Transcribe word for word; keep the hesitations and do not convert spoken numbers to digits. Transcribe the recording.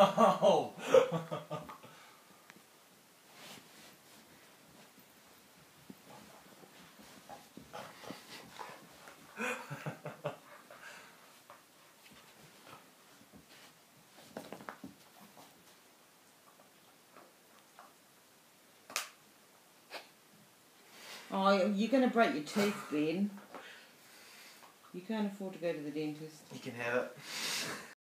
Oh! Oh, you're going to break your tooth, Ben. You can't afford to go to the dentist. You can have it.